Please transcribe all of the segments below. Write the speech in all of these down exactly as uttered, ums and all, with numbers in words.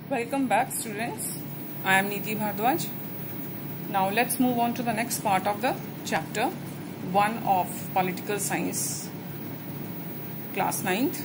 Welcome back, students. I am Neeti Bhardwaj. Now let's move on to the next part of the chapter one of Political Science, class ninth.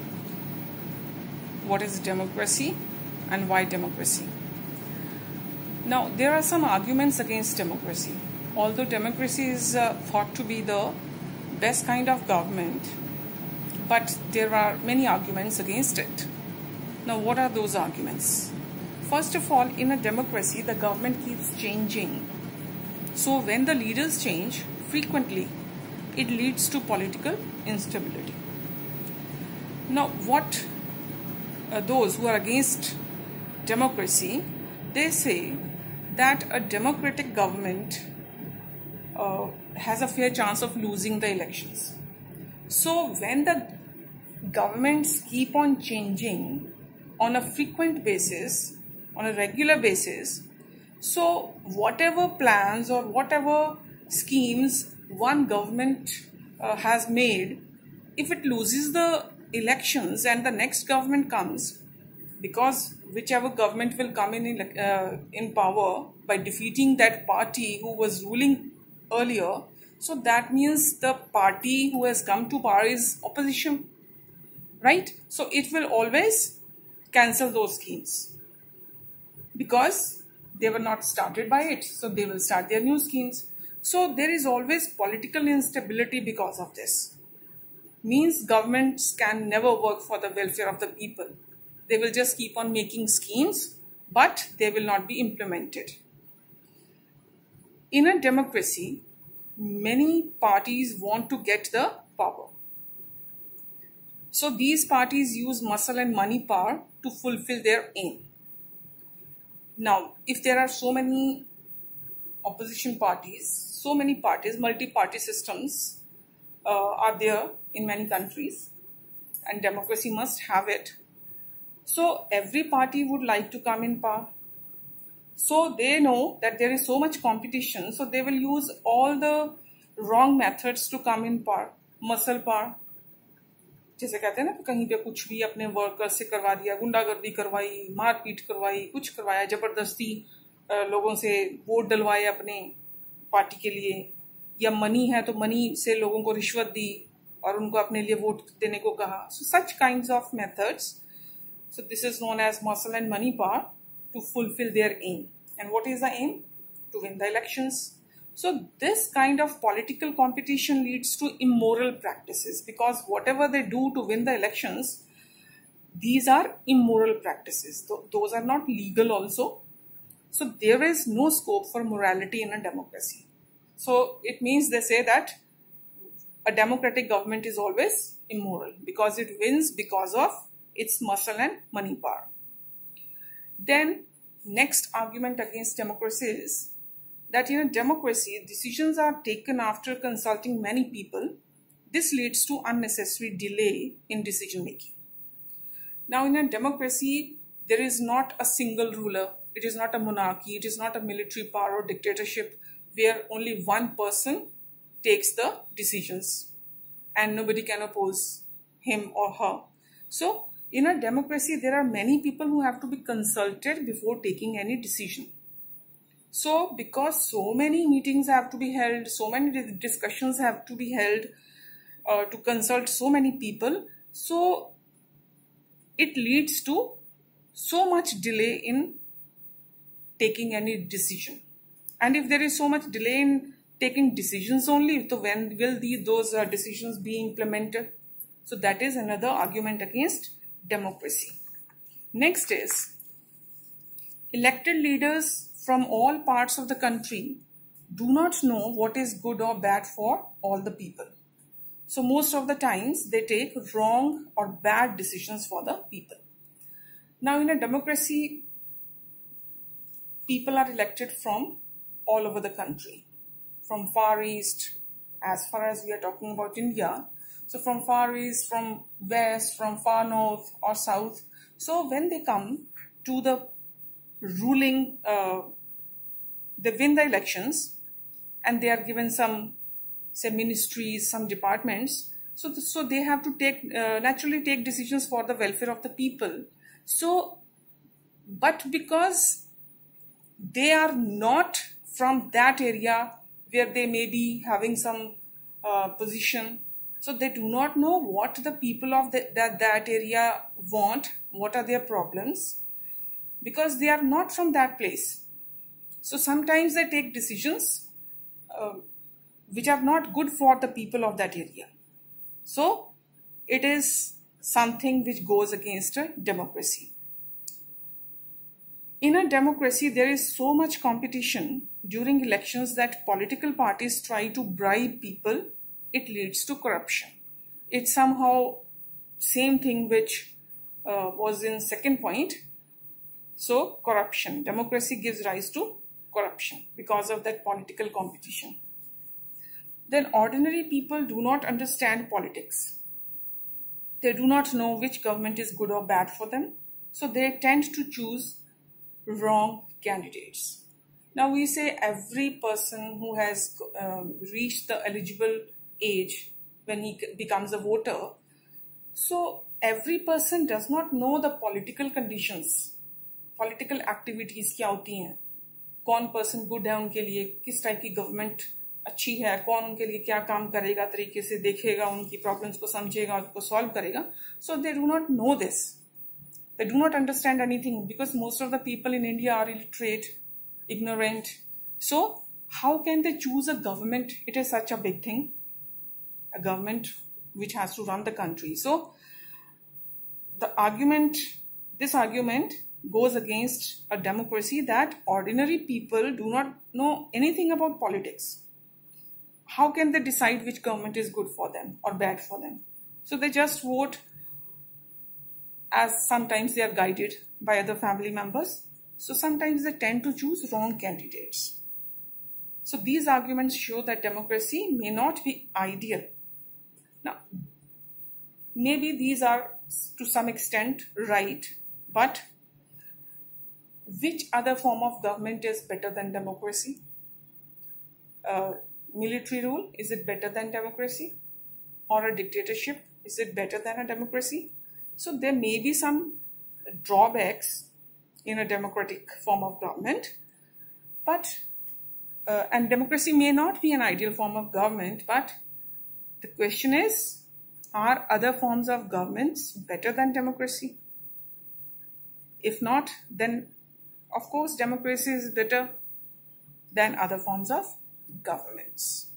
What is democracy and why democracy? Now, there are some arguments against democracy. Although democracy is uh, thought to be the best kind of government, but there are many arguments against it. Now, what are those arguments? First of all, in a democracy, the government keeps changing. So, when the leaders change frequently, it leads to political instability. Now, what uh, those who are against democracy, they say that a democratic government uh, has a fair chance of losing the elections. So, when the governments keep on changing on a frequent basis, on a regular basis, so whatever plans or whatever schemes one government uh, has made, if it loses the elections and the next government comes, because whichever government will come in uh, in power by defeating that party who was ruling earlier, so that means the party who has come to power is opposition, right? So it will always cancel those schemes because they were not started by it, so they will start their new schemes. So there is always political instability because of this. Means governments can never work for the welfare of the people. They will just keep on making schemes, but they will not be implemented. In a democracy, many parties want to get the power. So these parties use muscle and money power to fulfill their aim. Now, if there are so many opposition parties, so many parties, multi-party systems uh, are there in many countries, and democracy must have it. So every party would like to come in power. So they know that there is so much competition, so they will use all the wrong methods to come in power. Muscle power, जैसे कहते हैं ना, कहीं पे कुछ भी अपने worker से करवा दिया, गुंडागर्दी करवाई, मारपीट करवाई, कुछ करवाया, जबरदस्ती लोगों से वोट डलवाए अपने पार्टी के लिए, या मनी है तो मनी से लोगों को रिश्वत दी और उनको अपने लिए वोट देने को कहा. So such kinds of methods. So this is known as muscle and money power to fulfill their aim. And what is the aim? To win the elections. So this kind of political competition leads to immoral practices, because whatever they do to win the elections, these are immoral practices. Those are not legal also. So there is no scope for morality in a democracy. So it means they say that a democratic government is always immoral because it wins because of its muscle and money power. Then next argument against democracy is that in a democracy, decisions are taken after consulting many people. This leads to unnecessary delay in decision making. Now, in a democracy, there is not a single ruler. It is not a monarchy. It is not a military power or dictatorship where only one person takes the decisions and nobody can oppose him or her. So, in a democracy, there are many people who have to be consulted before taking any decision. So, because so many meetings have to be held, so many discussions have to be held uh, to consult so many people, so it leads to so much delay in taking any decision. And if there is so much delay in taking decisions only, so when will the, those uh, decisions be implemented? So that is another argument against democracy. Next is elected leaders from all parts of the country do not know what is good or bad for all the people. So most of the times they take wrong or bad decisions for the people. Now in a democracy, people are elected from all over the country, from Far East, as far as we are talking about India. So from Far East, from West, from Far North or South. So when they come to the ruling, uh, they win the elections and they are given some, say, ministries, some departments. So, so they have to take, uh, naturally take decisions for the welfare of the people. So but because they are not from that area where they may be having some uh, position, so they do not know what the people of the, that, that area want, what are their problems, because they are not from that place. So sometimes they take decisions uh, which are not good for the people of that area. So it is something which goes against a democracy. In a democracy, there is so much competition during elections that political parties try to bribe people. It leads to corruption. It's somehow same thing which uh, was in second point. So corruption. Democracy gives rise to corruption because of that political competition. Then ordinary people do not understand politics. They do not know which government is good or bad for them. So they tend to choose wrong candidates. Now we say every person who has um, reached the eligible age when he becomes a voter. So every person does not know the political conditions, political activities क्या होती हैं, कौन person good है उनके लिए, किस type की government अच्छी है, कौन उनके लिए क्या काम करेगा, तरीके से देखेगा, उनकी problems को समझेगा, उसको solve करेगा. So they do not know this. They do not understand anything because most of the people in India are illiterate, ignorant. So how can they choose a government? It is such a big thing. A government which has to run the country. So the argument, this argument goes against a democracy that ordinary people do not know anything about politics. How can they decide which government is good for them or bad for them? So they just vote, as sometimes they are guided by other family members. So sometimes they tend to choose wrong candidates. So these arguments show that democracy may not be ideal. Now, maybe these are to some extent right, but which other form of government is better than democracy? Uh, military rule, is it better than democracy? Or a dictatorship, is it better than a democracy? So there may be some drawbacks in a democratic form of government, but uh, and democracy may not be an ideal form of government, but the question is, are other forms of governments better than democracy? If not, then of course democracy is better than other forms of governments.